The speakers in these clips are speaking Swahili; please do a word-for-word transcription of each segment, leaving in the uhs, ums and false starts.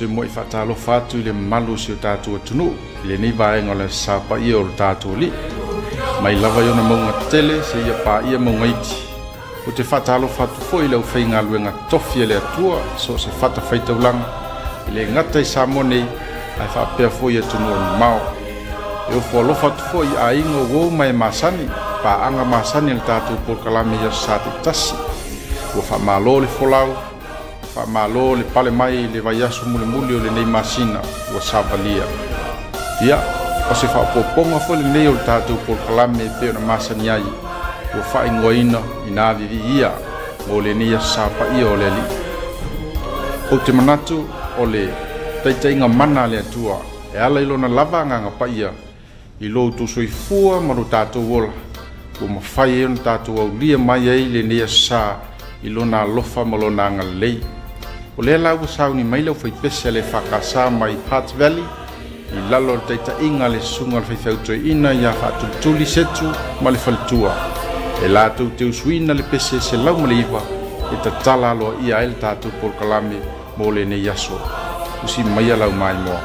te mo i whatalo whatu i le malu si o tātua tunu, i le nei vaenga le sapa ia o le tātua li. Mai lava iona maunga tele se ia pā ia maunga iti. O te whatalo whatu fo i lau whainga luenga tofi le atua, so se whata whaitaulanga, i le ngata i Samoa nei, ai whapea fo ia tunu o mao. E o whalo whatu fo i a ingo wou mai masani, pā anga masani le tātua porkalame ia sāti tasi. Ua whamalo le wholau, whamalo le pale mai le vaiaso mule mule o le nei masina, ua savalia. Ia, o se whapoponga fo le nei o le tātou porkalame pe o na masani ai, ua whaingoina i nā Vivii Ia, o le nei sapa ia o le li. O te manatu o le taitainga mana le atua, e ala ilona lava nganga pa ia, i lo tu soifua maru tātou wola, ua mawhai e on tātou au lia mai ei le nei sa, i lona alofa ma lona ngalei. O lea lau sauni mai lau whaipese le whakasa mai Hearts Valley, i lalo le teita inga le sunga le whaifautua ina ia whaatulituli setu ma le whalitua. E lātou te usuina le pese se lau ma le iwa, e ta tala aloa ia ele tātou porkalame mo le ne yaso. Usi mai lau mai moa.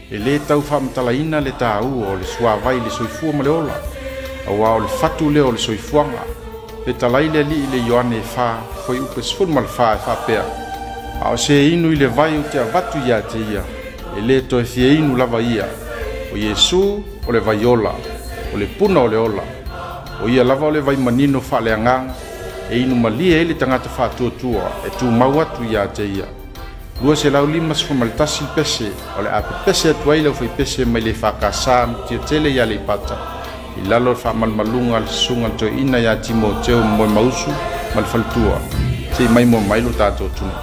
e le tau whamatalaina le tāu o le suavai le soifua ma le ola. Awa o le fatu le o le soifuanga. Le talai le li le Ioane e wha, foi upe sifun ma le wha e wha pea. A o se inu i le vai o te avatu ia te ia, e le to e fie inu lava ia. O Iesu o le vai ola, o le puna o le ola. O ia lava o le vai manino wha le angang, e inu malia e le tangata wha tua tua, e tu mau atu ia te ia. Lua se lau lima sifu malitasi pese, o le ape pese atu ai lau fai pese mai le whakasa tia tele ia le pata. I lalo wha malmalunga le sunga to ina ia timo teo moi mausu, mal faltua. Te mai mo mailo tato tunu.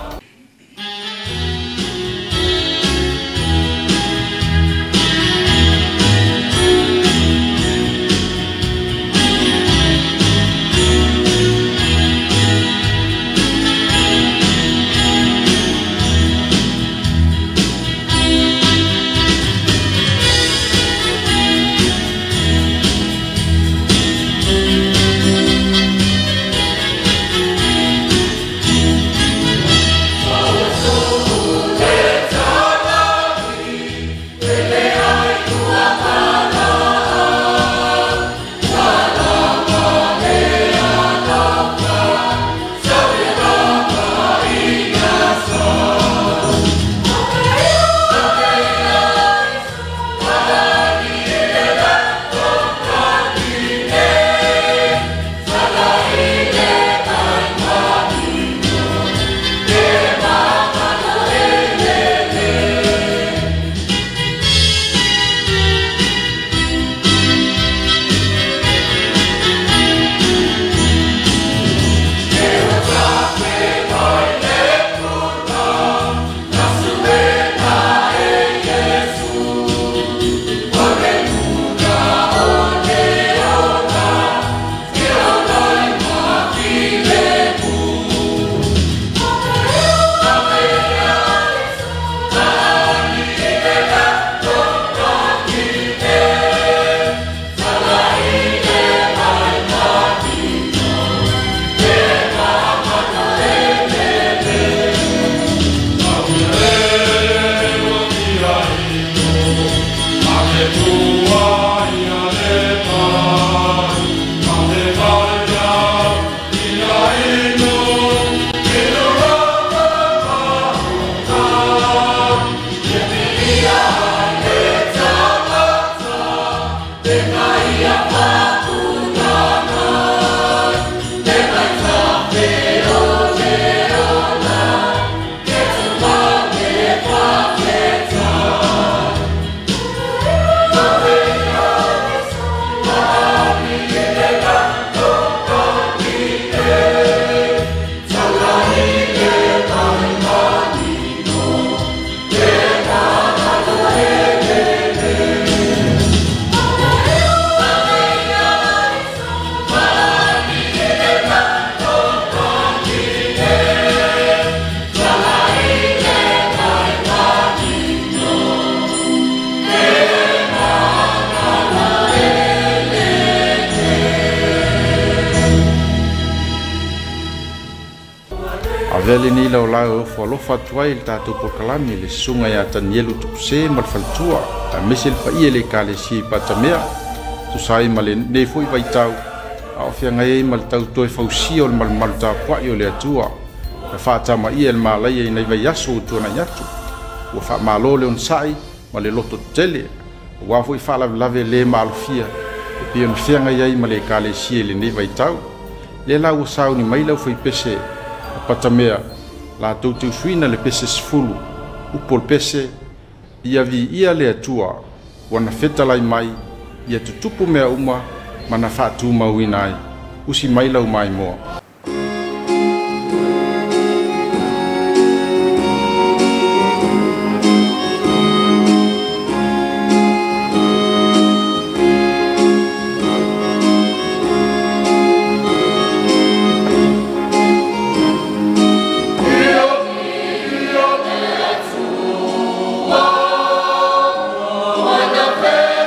Vele ni lau lau fo lofa tuai il tatou pokalami le sunga ya tanielu tupse mal faltua a mesil pa ia le kale si patamea tu sai male ne foi vai tau a fia ngai mal tau toi fausi ol mal mal ta kwa yo le atua fa fa tama ia el malai nei vai yasu tu na yatu o fa malo le on sai male loto tele wa foi fa la lave le mal fia e pia fia ngai male kale si le nei vai tau le la usau ni mai lau foi pese patamea la tutu suina le pese sfulu upol pese ia vi ia le atua wana feta lai mai ia tutupu mea uma mana fatu mauinai usi mai lau mai moa.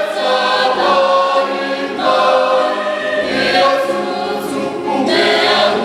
Yeah.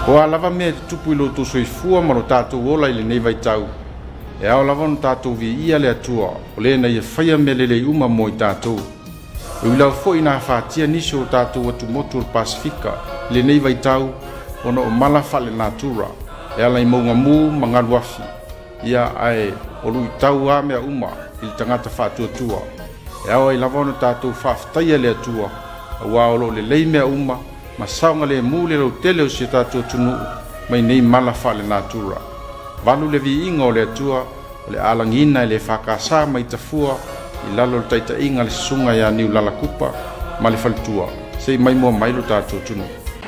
O alava me tupu ilo tu soifua ma lo tātou ola i le nei vai tau. E ao lava no tātou Vivii Ia le atua, o le na ia whaia me le lei uma mo i tātou. E ulau fo i nā whātia nisi o tātou atu motu o Pasifika, le nei vai tau, o na o mala whale natura, e ala i maunga mū mangaru afi. Ia ai o lui tau a mea uma i le tangata whātua tua. E ao ai lava no tātou whāwhataia le atua, a waolo le lei mea uma, ma saunga le mū le rau tele o si tātou tunu, mai nei mala whale natura. Valu le vi inga o le atua, o le alangina i le whakasa mai tafua, i lalo le taita inga le sunga ya niu lalakupa, ma le whalitua, sei mai mua mailo tātou tunu.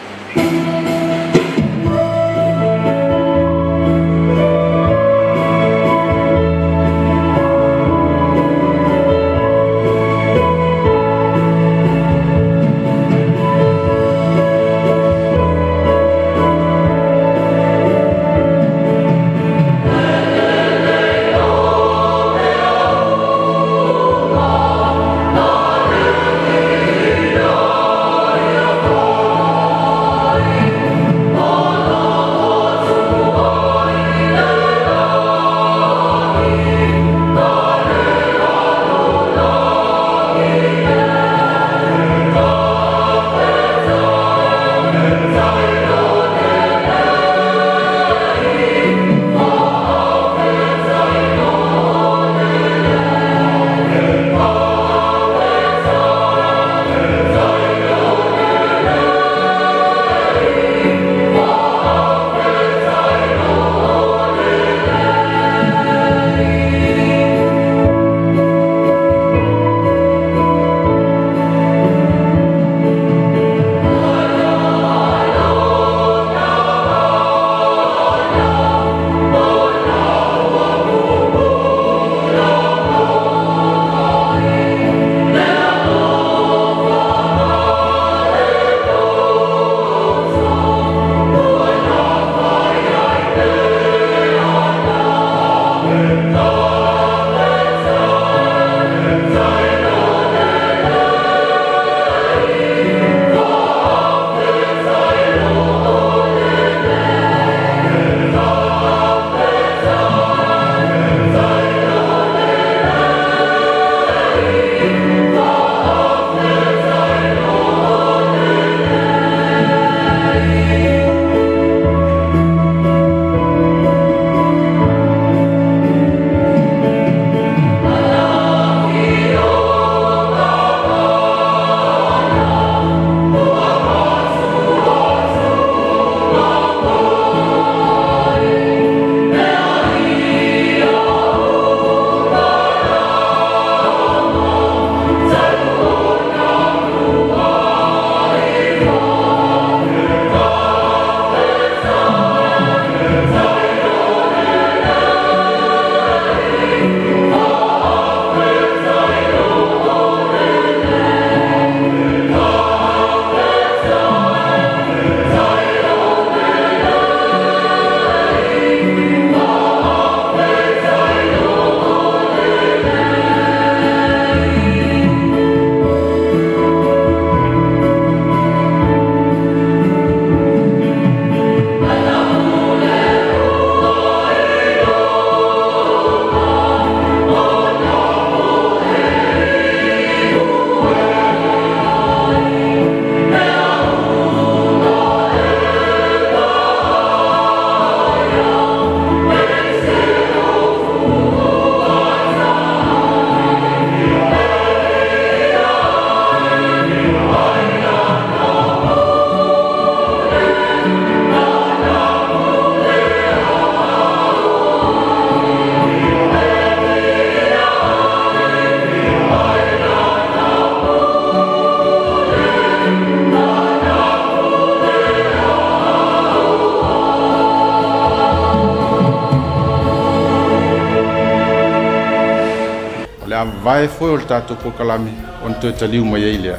vai foi o tato po kalami on to taliu mai ele.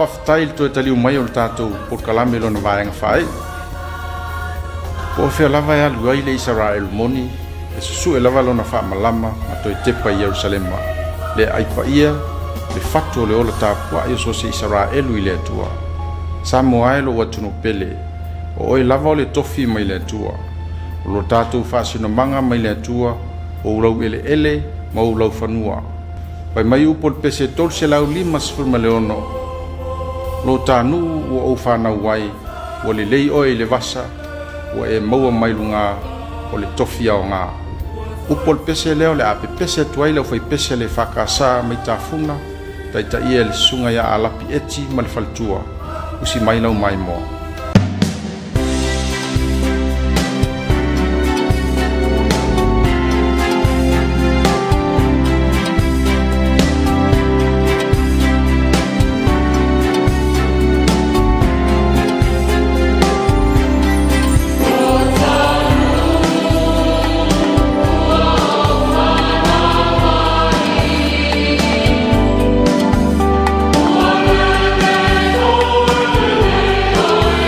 whaftai le toi taliu mai o le tātou porkalame lona vaenga whae. Po whea lava e alu ai le Israel moni, e susu e lava lona wha malama ma toi tepa i Jerusalema. Le aipa ia, le fatu o le ola tāpua i so se Israelu i le atua. Samoa e lo watunu pele, o oi lava o le tofi mai le atua. O lo tātou whaasina manga mai le atua, o ulau ele ele, ma ulau whanua. Pai mai upol pese tol se lau lima sifurma leono. Lo tānu ua au whanau wai, o le lei oi le vasa, o e maua mai lunga, o le tofi au ngā. Upol pese leo le ape pese tuai leo fai pese le whakasa mai tāfuna, tai ta ia le sunga ia alapi eti ma le faltua, usi mai lau mai moa. Oh,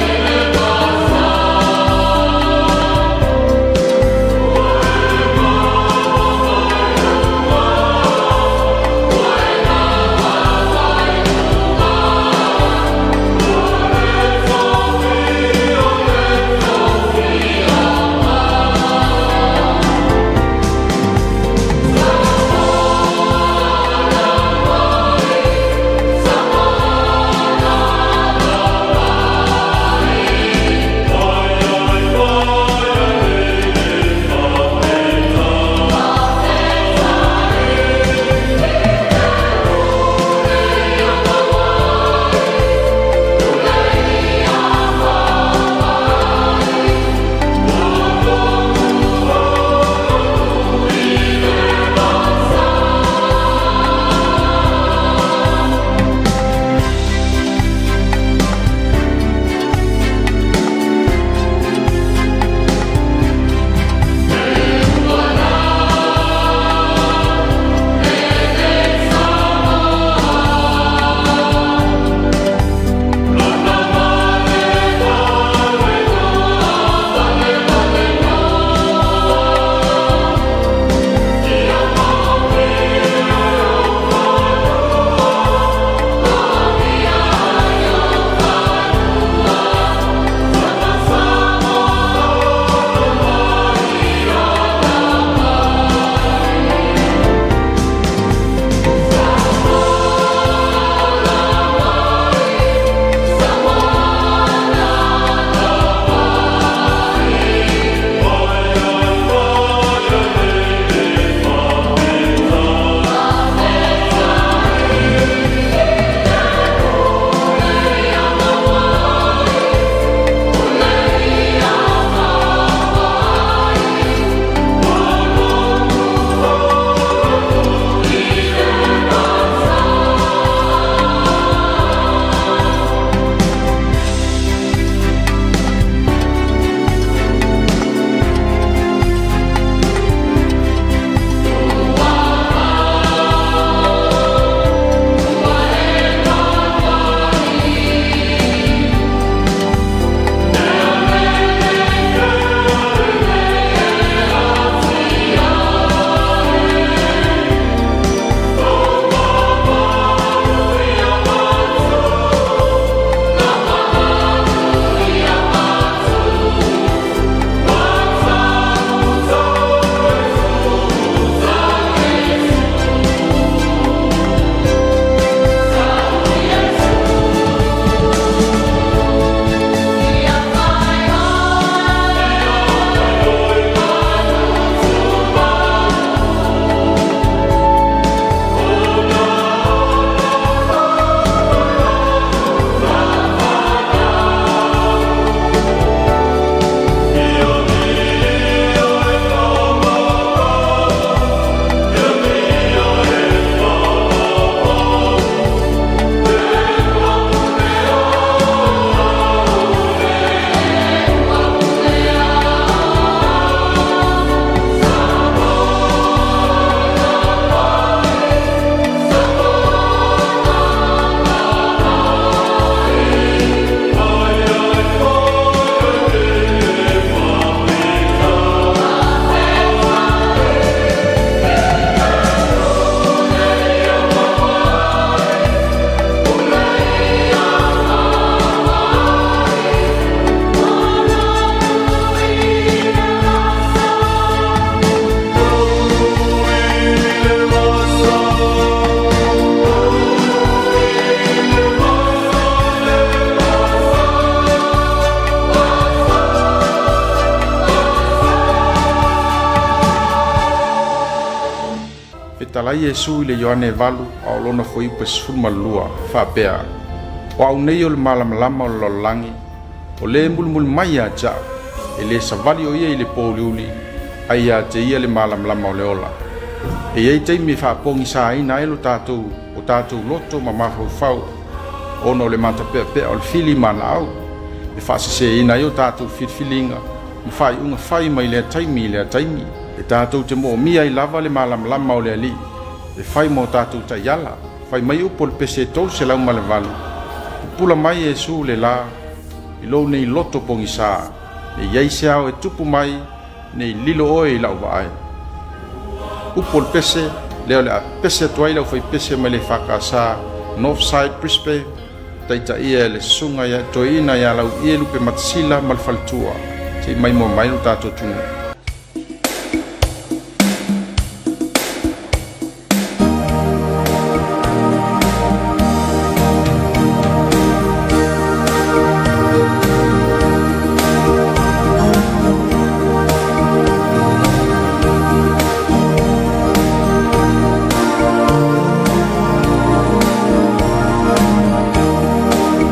talai Yesu i le Ioane valu o lona foi pe sfuma lua fa pea. Wa unei o le malamalama o le lolangi o le mulmul mai a ja e le savali o ia i le poliuli ai a te ia le malamalama o le ola. E iei teimi fa pongi sa ina e lo tātou o tātou loto ma mafau fau ono le mata pea pea o le fili mana au e fa se ina i o tātou filfilinga ma fai unga fai mai le taimi le taimi e tātou te mo mia i lava le malamalama o le ali e fai mo tātou ta yala fai mai upo le pese tol se lau ma le valu pula mai Yesu le la i lo nei loto pongi sa ne iei se au e tupu mai nei lilo oe i lau vaai upo le pese leo le pese tuai lau fai pese mai le whakasa Northside Brisbane taita ia le sunga ya toina ya lau ia lupe matsila malfaltua te mai mo mai lo tātou tunu.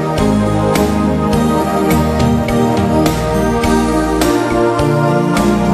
Thank you.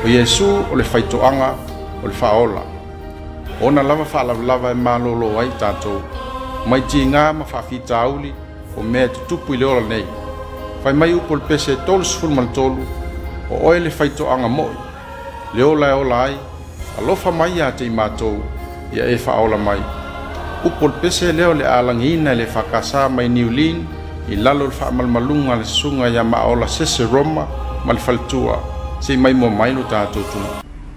o Yesu o le faitoanga o le faola. Ona lava whaalawalawa e malolo ai tātou. Mai ti ngā ma whawhita auli o mea tutupu i le ola nei. Whai mai upo le pese tolu sifuru mal tolu o oe le faitoanga moi. Le ola e ola ai, alofa mai a te i mātou ia e whaola mai. Upo le pese leo le alangina le whakasa mai niulin i lalo le whaamalmalunga le sunga ia maola sese Roma ma le faltua se mai mo mai no tātou tunu.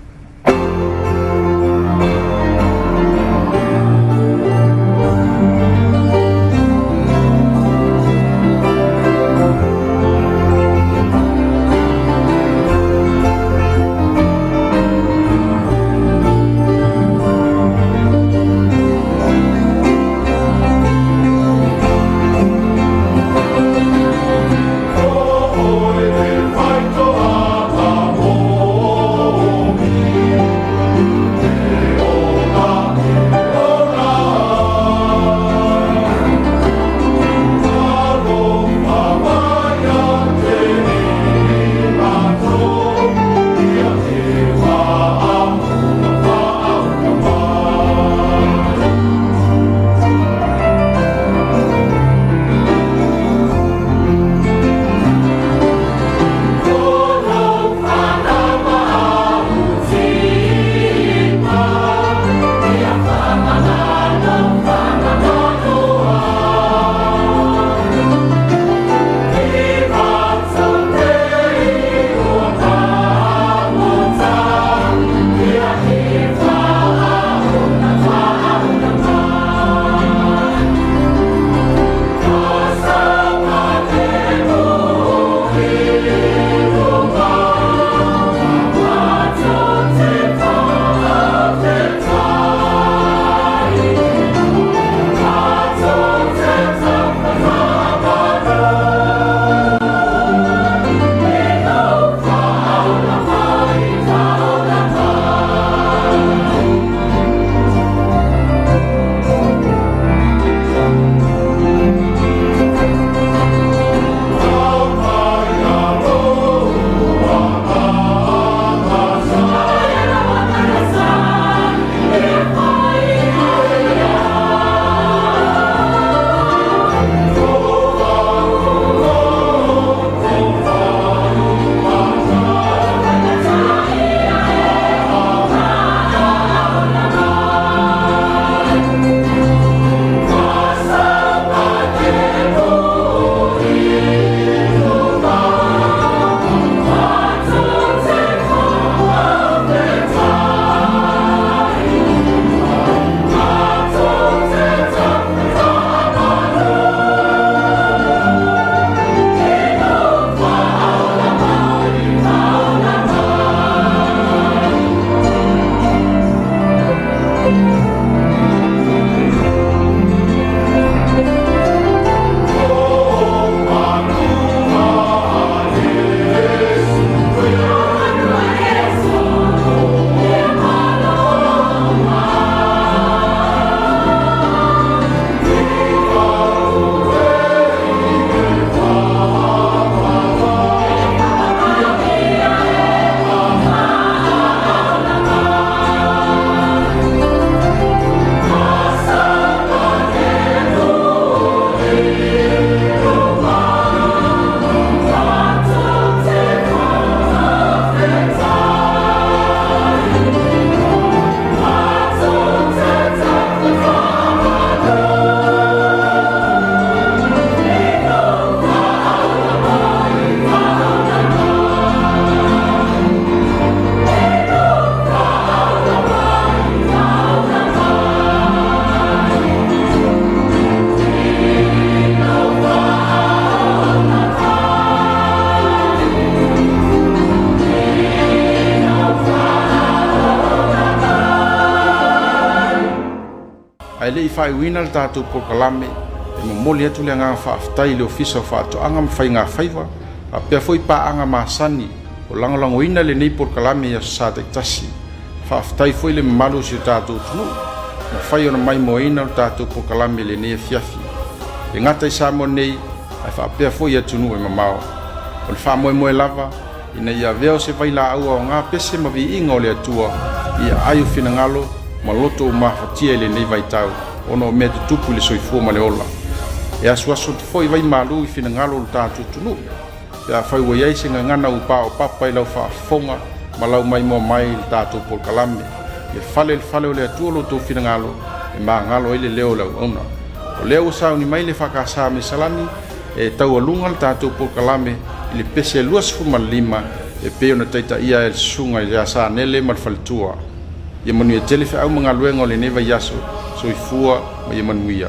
ai le fai wina le tatu po kalame e mo moli atu le nga fa aftai le ofisa fa to anga fai nga faiva a pe foi pa anga masani o lango lango wina le nei po kalame ya sa te tasi fa aftai foi le malu si tatu tu ma fai ona mai moina le tatu po kalame le nei fiafi e ngata sa mo nei ai fa pe foi atu no e mamao o le fa mo mo lava ina ia veo se vai la au ngā pese ma vi inga o le atua ia ayu finangalo ma loto o mafatia le nei vai tau ono me te tupu le soifua ma le ola e asu asu te foi vai malu i finangalo le tātu tunu ia fai wa iai se ngana upa o papa i lau whaafonga ma lau mai mua mai le tātu pol kalame e fale le fale o le atua loto finangalo e maa ngalo ele leo lau ona o leo sao ni mai le whakasa me salani e tau alunga le tātou pol kalame i le pese lua sifuma lima e peo na taita ia e sunga i asa nele ma le falitua ia manu e tele fe au mga luenga o le neva yaso so i fua ma ia manu ia.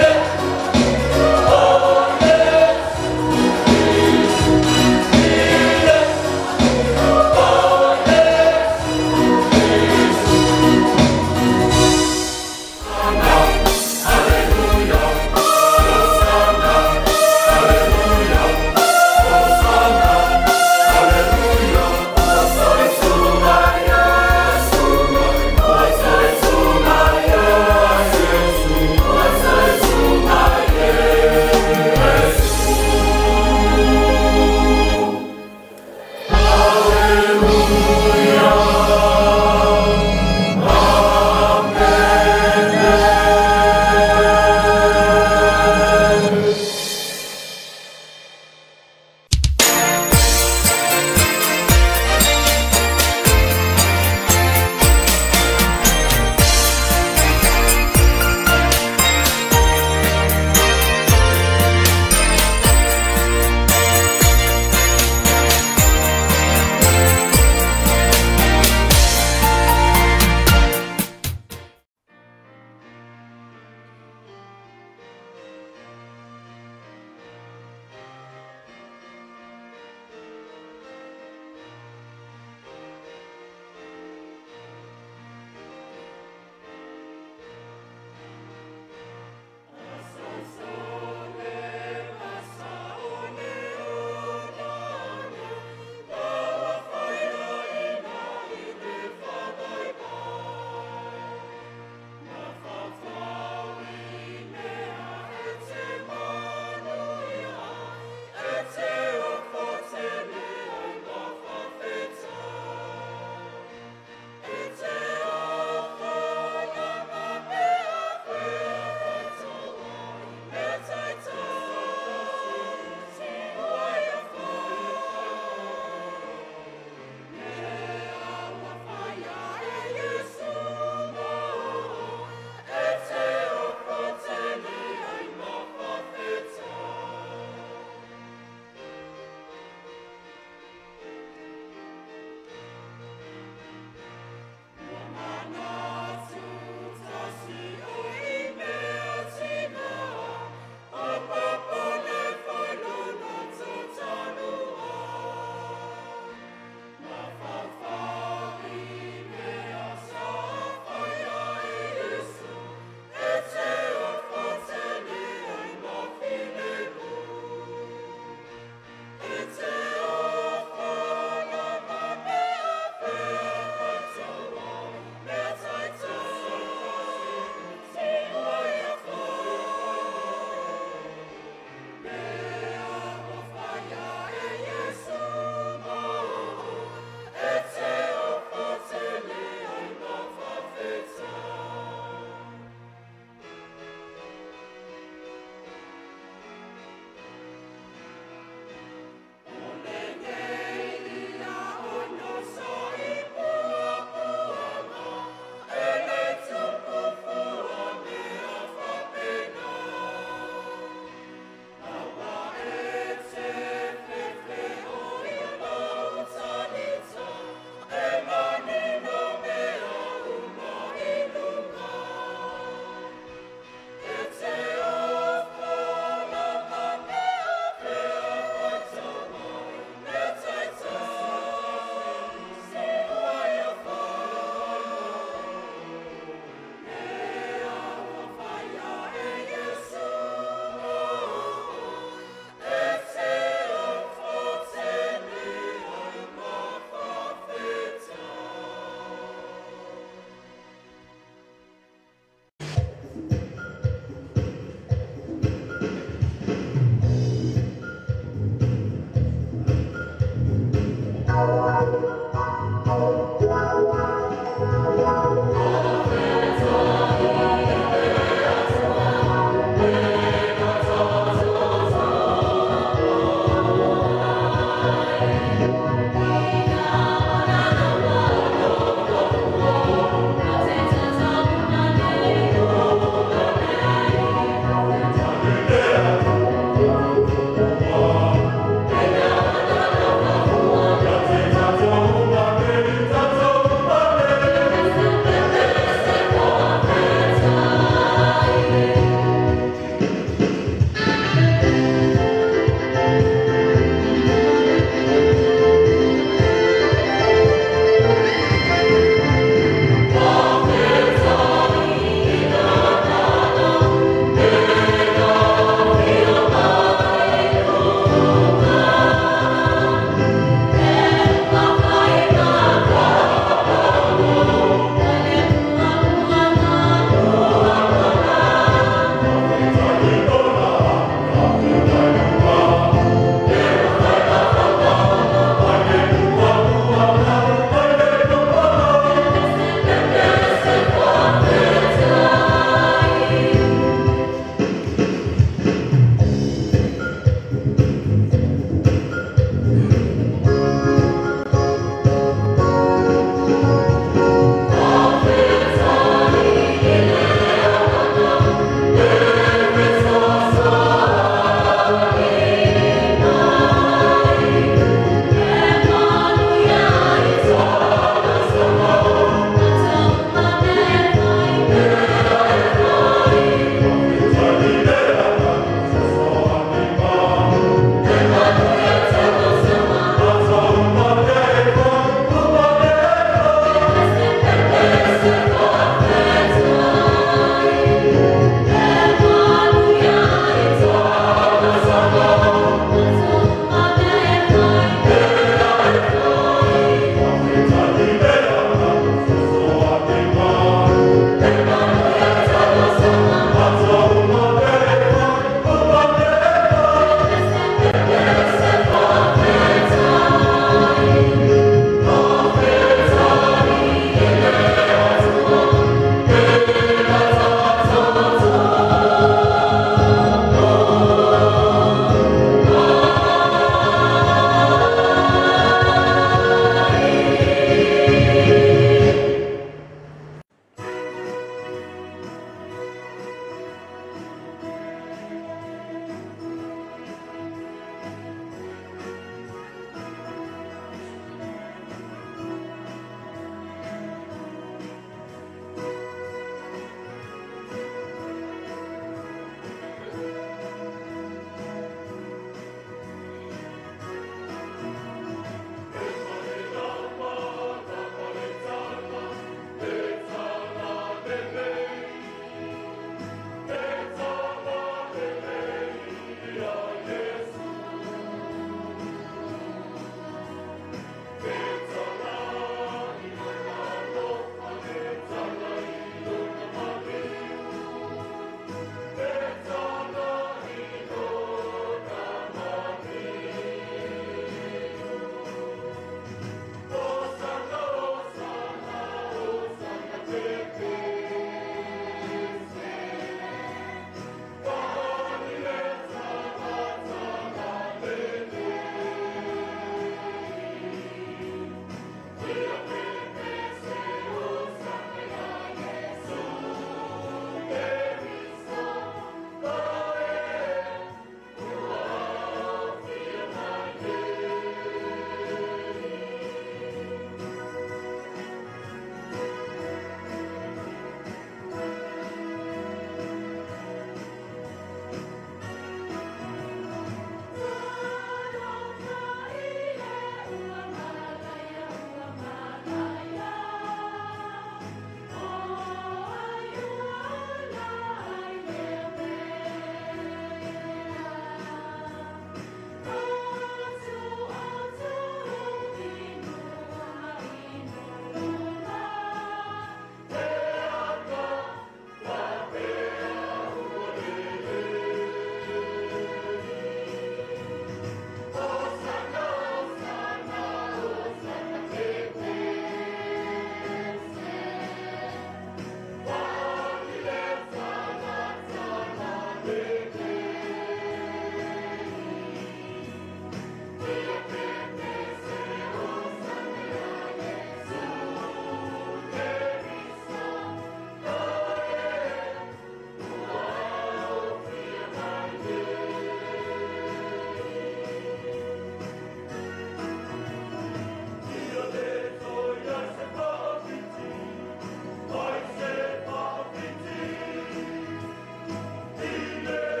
Yeah.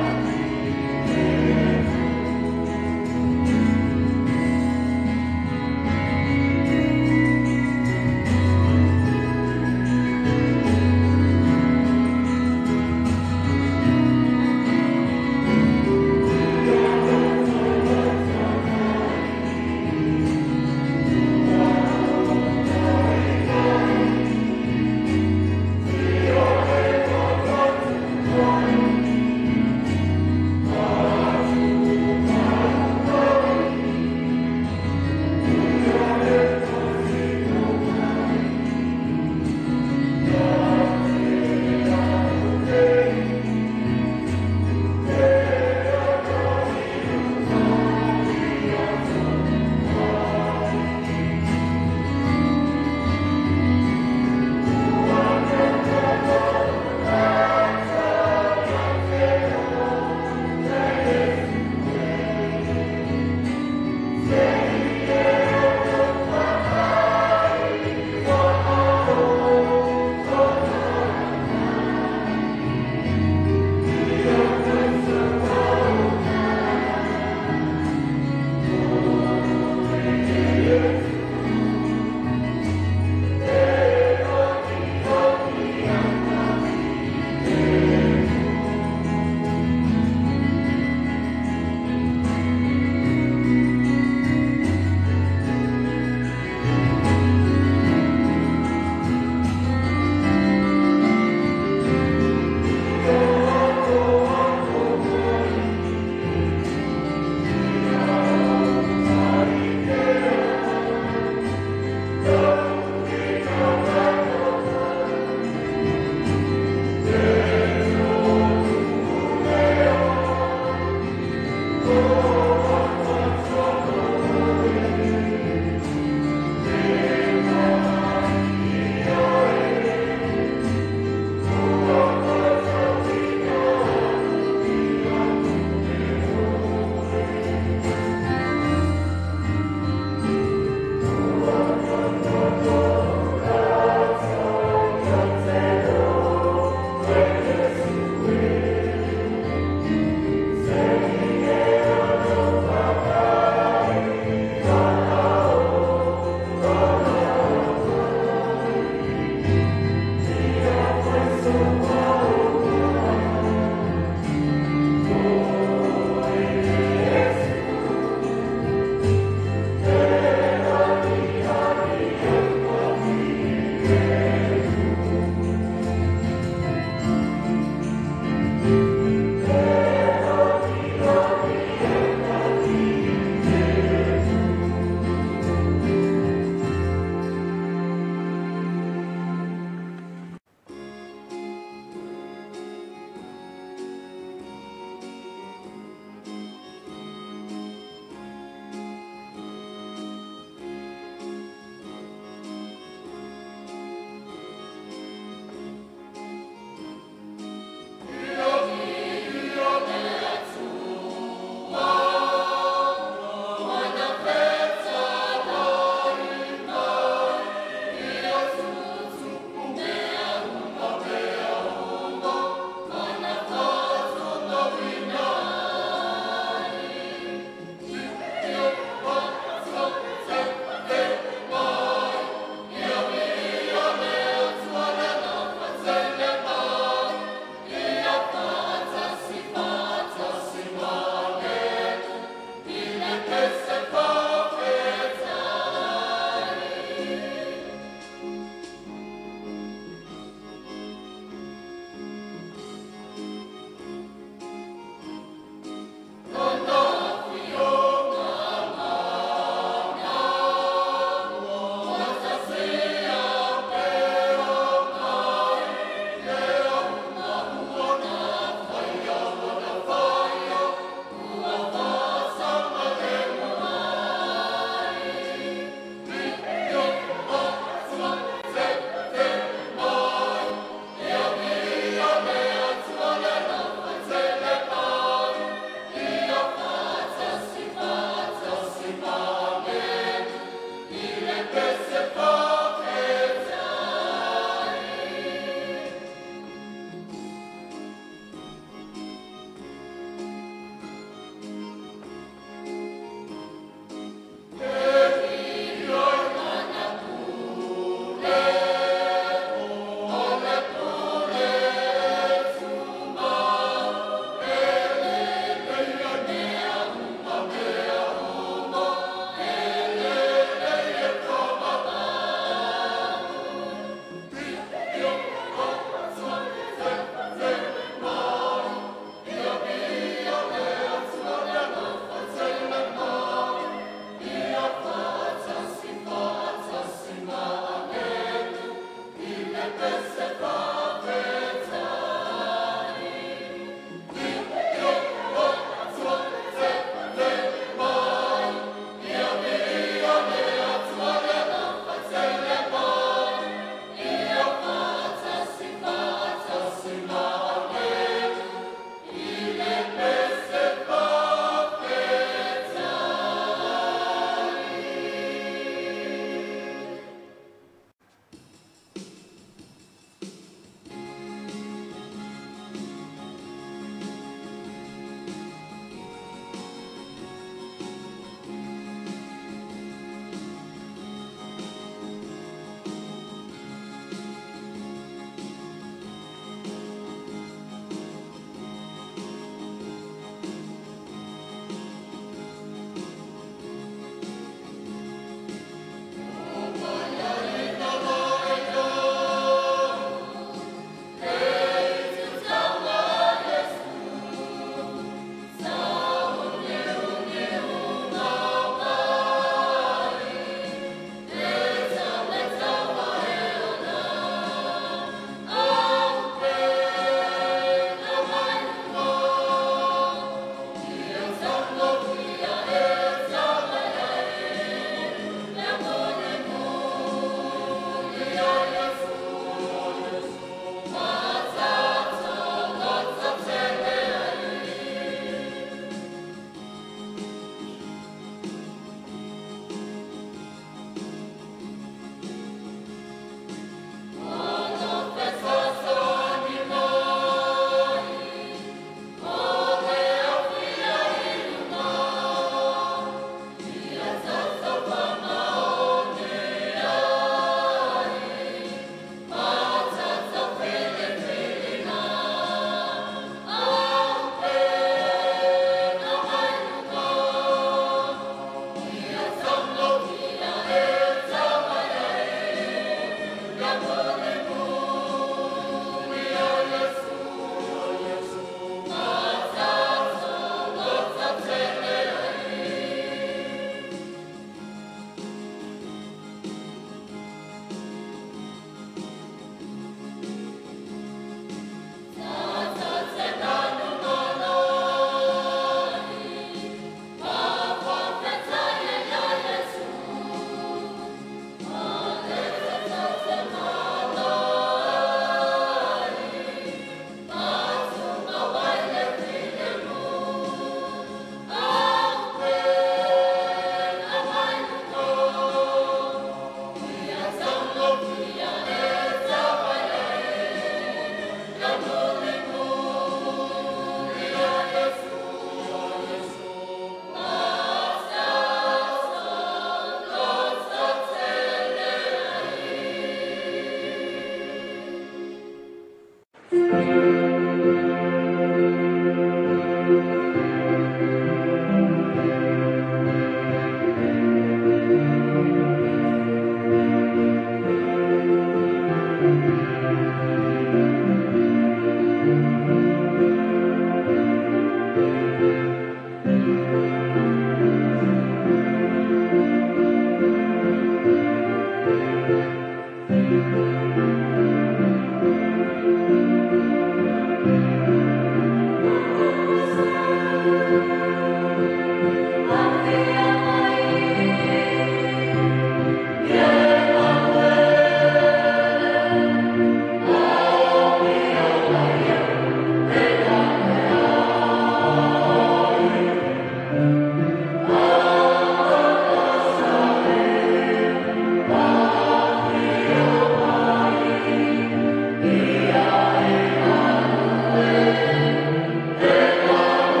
Ia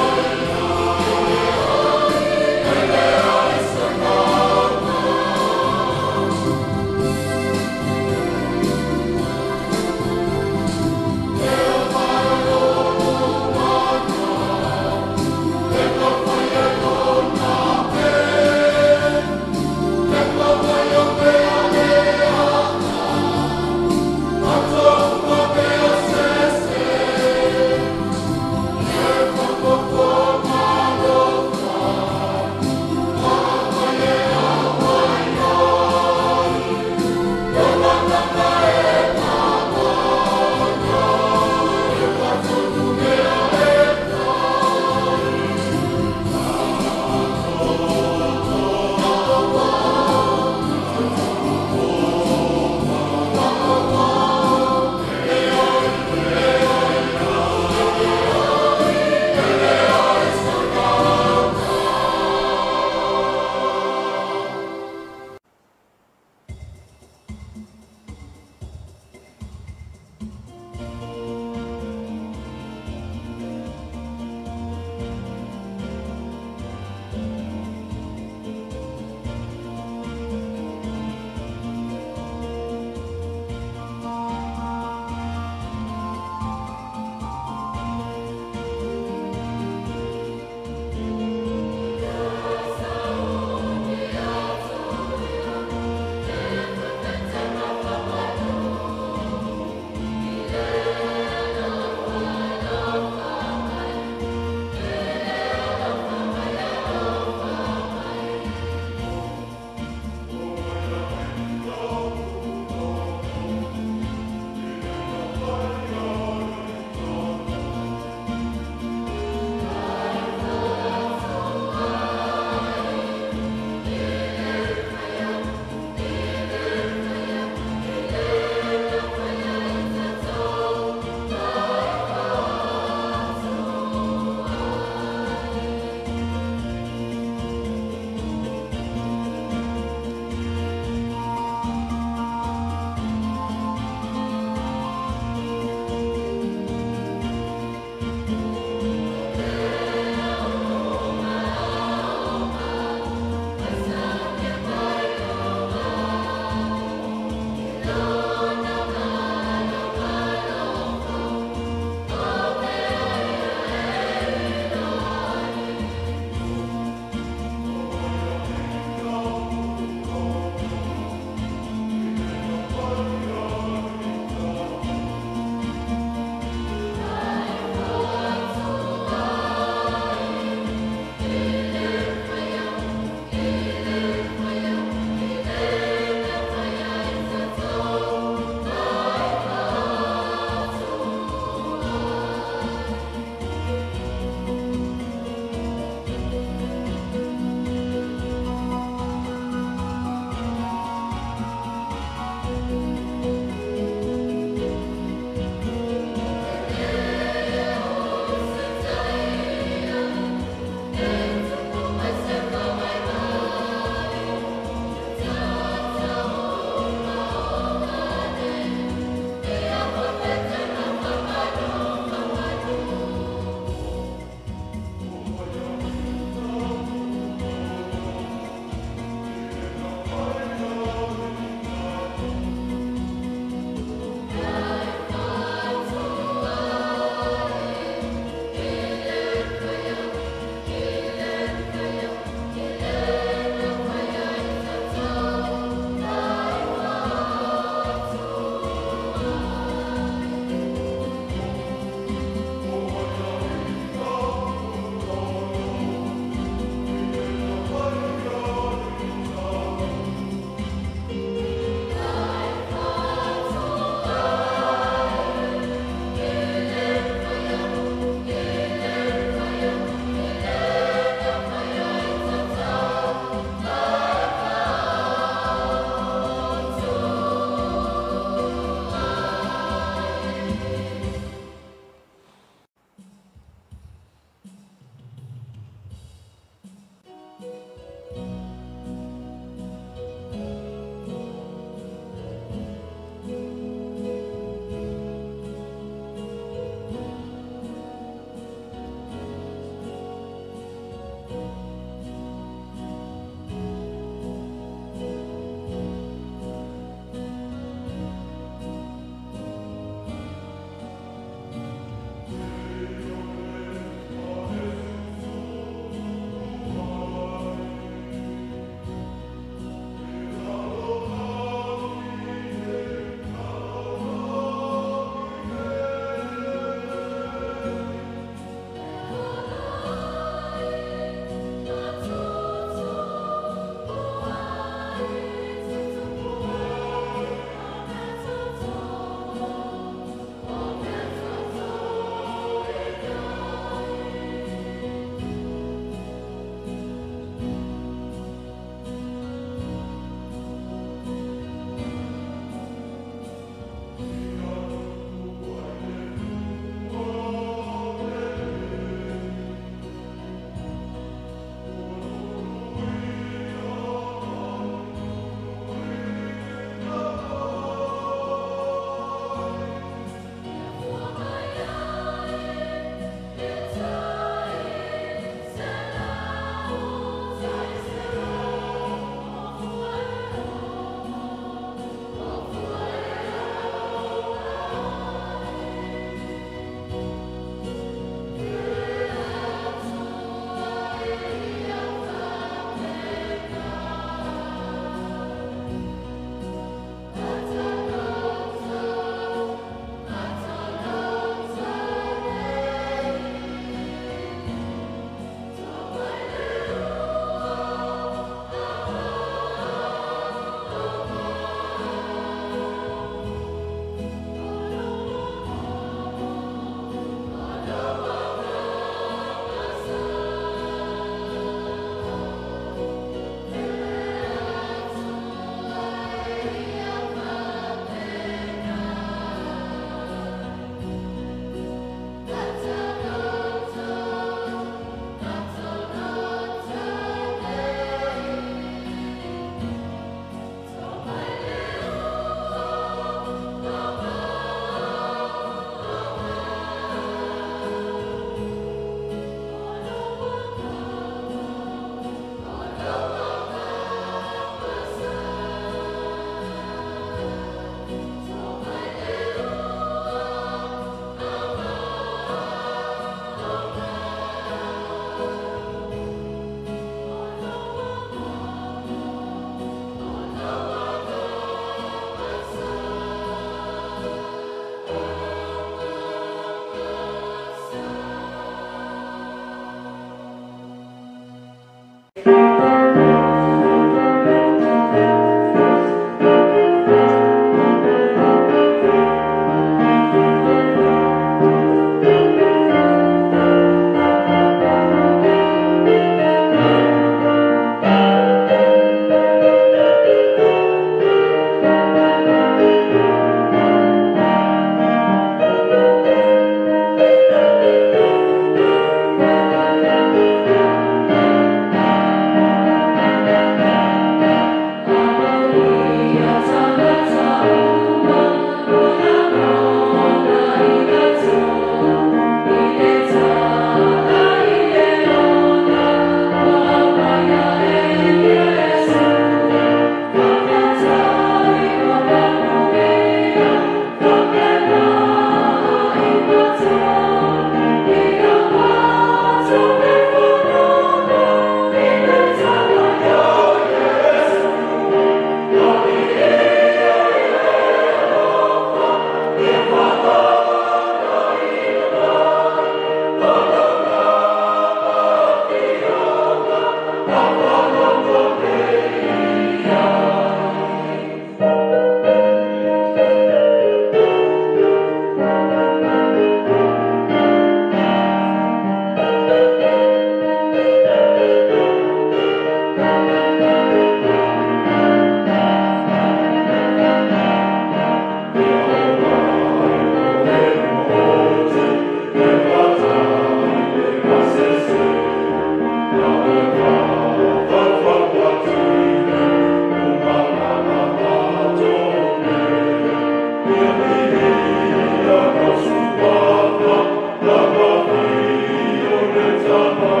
Samoa.